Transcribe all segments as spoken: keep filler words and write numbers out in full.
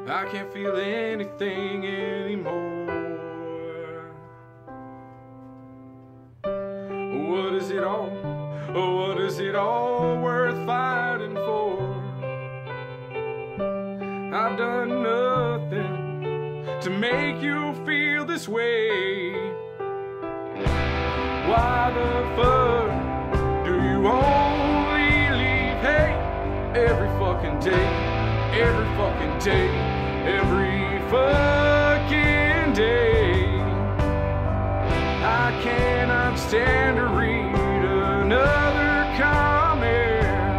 I can't feel anything anymore. What is it all? Oh, what is it all worth fighting for? I've done nothing to make you feel this way. Why the fuck do you only leave hate every fucking day, every fucking day, every fucking day? I cannot stand to read another comment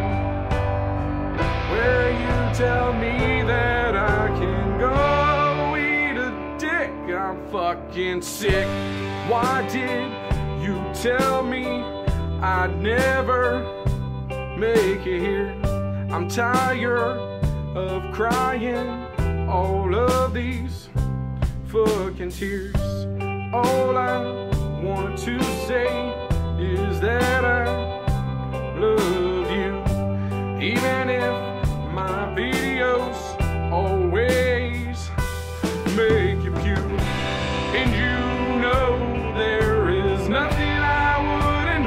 where you tell me that I can go eat a dick. I'm fucking sick. Why did you tell me I'd never make it here? I'm tired of crying all of these fucking tears. All I want to say is that I love you, even if my videos always make you puke. And you know there is nothing I wouldn't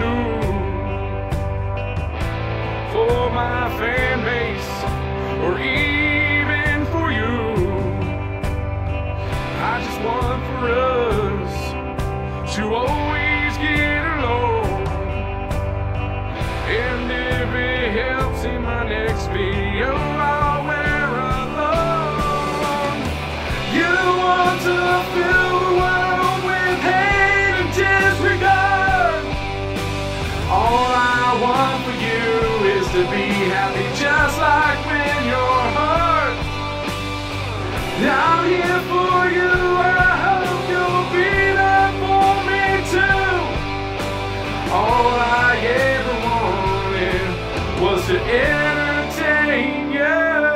do for my fan base or even for you. I just want for us to always get along. And if it helps in my next video, I'll wear along. You want to fill the world with hate and disregard. All I want for you is to be happy, just like when you're hurt. I'm here for you, and I hope you'll be there for me too. All I ever wanted was to entertain you.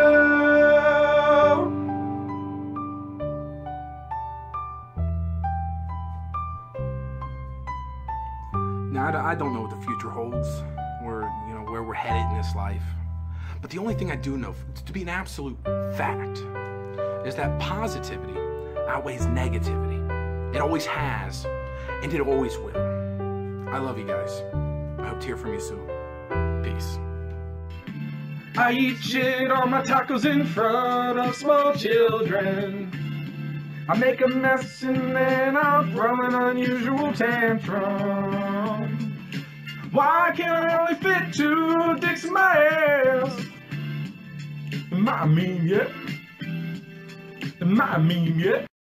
Now, I don't know what the future holds, or you know where we're headed in this life. But the only thing I do know, to be an absolute fact, is that positivity outweighs negativity. It always has, and it always will. I love you guys. I hope to hear from you soon. Peace. I eat shit on my tacos in front of small children. I make a mess and then I throw an unusual tantrum. Why can't I only fit two dicks in my ass? Am I a meme yet? Am I a meme yet?